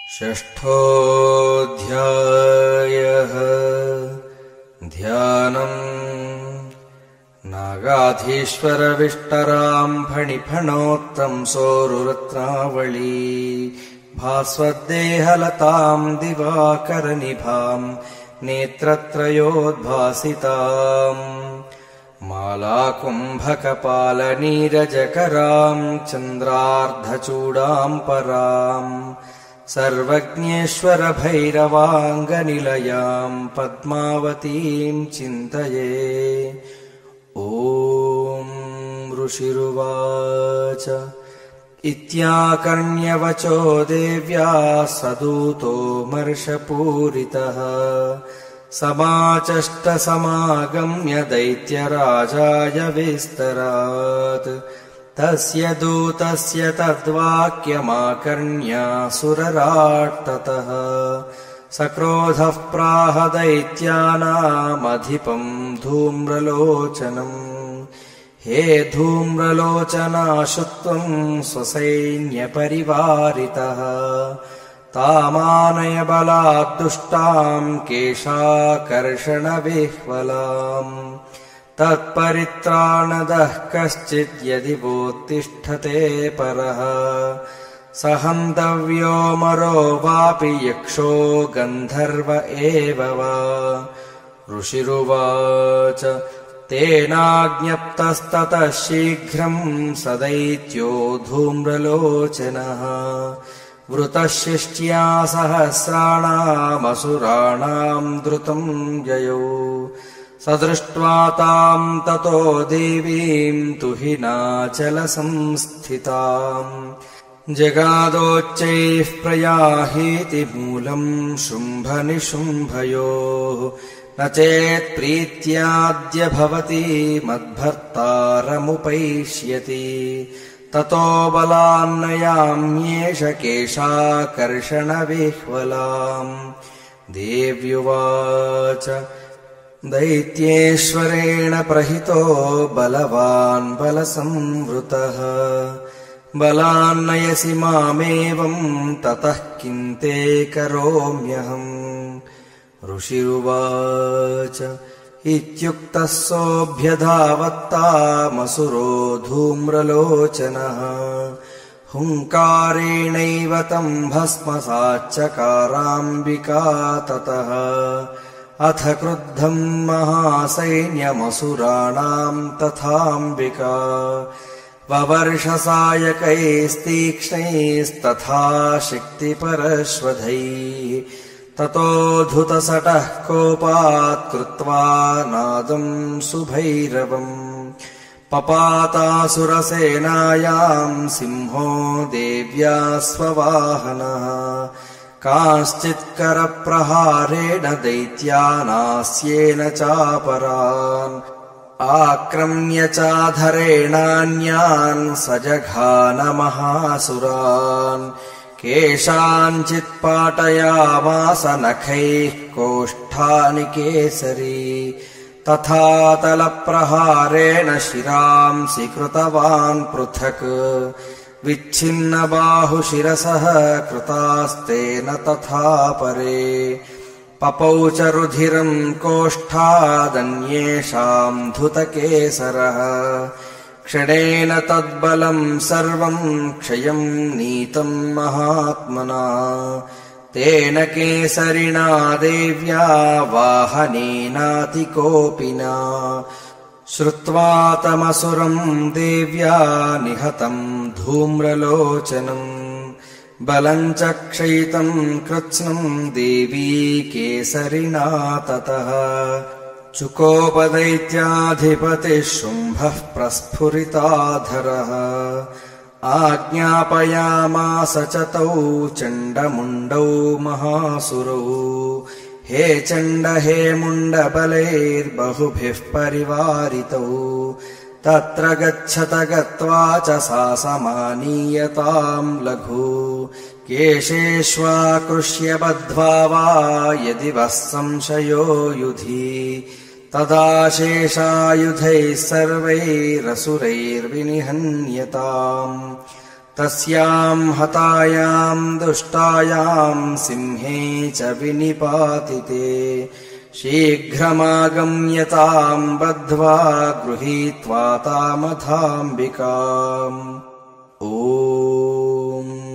षष्ठोऽध्यायः ध्यानम् नागाधीश्वरविष्टराम् फणिफणोत्तंसोरुरत्नावळी भास्वद्देहलताम् दिवाकरनिभाम् नेत्रत्रयोद्भासिताम् मालाकुम्भकपालनीरजकराम् चन्द्रार्धचूडाम् पराम् सर्वज्ञेश्वरभैरवाङ्गनिलयाम् पद्मावतीम् चिन्तये। ॐ ऋषिरुवाच इत्याकर्ण्यवचो देव्या सदूतो मर्षपूरितः समाचष्टसमागम्य दैत्यराजाय विस्तरात् तस्य दूतस्य तद्वाक्यमाकर्ण्यासुरराट्ततः सक्रोधः प्राह दैत्यानामधिपम् धूम्रलोचनम् हे धूम्रलोचनाशुत्वम् स्वसैन्यपरिवारितः तामानय बलाद्दुष्टाम् केशाकर्षणविह्वलाम् तत्परित्राणदः कश्चित् यदि वोत्तिष्ठते परः स हन्तव्यो मरो वापि यक्षो गन्धर्व एव वा। ऋषिरुवाच तेनाज्ञप्तस्ततः शीघ्रम् स दैत्यो धूम्रलोचनः वृतः शिष्ट्या सहस्राणामसुराणाम् द्रुतम् जयो स दृष्ट्वा ताम् ततो देवीम् तुहिनाचलसंस्थिताम् जगादोच्चैः प्रयाहीति मूलम् शुम्भनिशुम्भयोः न चेत्प्रीत्याद्य भवती मद्भर्तारमुपैष्यति ततो बलान्नयाम्येष केशाकर्षणविह्वलाम्। देव्युवाच दैत्येश्वरेण प्रहितो बलवान् बलसंवृतः बलान्नयसि मामेवम् ततः किं ते करोम्यहम्। ऋषिरुवाच इत्युक्तः सोऽभ्यधावत्तामसुरो धूम्रलोचनः हुङ्कारेणैव तम् भस्मसाच्चकाराम्बिका ततः अथ क्रुद्धम् महासैन्यमसुराणाम् तथाम्बिका ववर्षसायकैस्तीक्ष्णैस्तथा शक्तिपरश्वधैः ततोऽधुतसटः कोपात् कृत्वा नादम् सुभैरवम् पपातासुरसेनायाम् सिंहो देव्या स्ववाहनः कांश्चित्करप्रहारेण दैत्यानास्येन चापरान् आक्रम्य चाधरेणान्यान् सजघानमहासुरान् केषाञ्चित्पाटयामास नखैः कोष्ठानि केसरी तथा तलप्रहारेण शिरांसि कृतवान् पृथक् विच्छिन्नबाहुशिरसः कृतास्तेन तथा परे पपौ च रुधिरम् कोष्ठादन्येषाम् धुतकेसरः क्षणेन तद्बलम् सर्वम् क्षयम् नीतम् महात्मना तेन केसरिणा देव्या वाहनेनातिकोपिना श्रुत्वा तमसुरम् देव्या निहतम् धूम्रलोचनम् बलम् च क्षयितम् कृत्स्नम् देवी केसरिणा ततः चुकोपदैत्याधिपतिः शुम्भः प्रस्फुरिताधरः आज्ञापयामास च तौ चण्डमुण्डौ महासुरौ हे चण्ड हे मुण्डबलैर्बहुभिः परिवारितौ तत्र गच्छत गत्वा च सा समानीयताम् लघु केशेष्वाकृष्य बद्ध्वा वा यदि वः संशयो युधि तदा शेषायुधैः सर्वैरसुरैर्विनिहन्यताम् तस्याम् हतायाम् दुष्टायाम् सिंहे च विनिपातिते शीघ्रमागम्यताम् बद्ध्वा गृहीत्वा तामथाम्बिकाम्। ॐ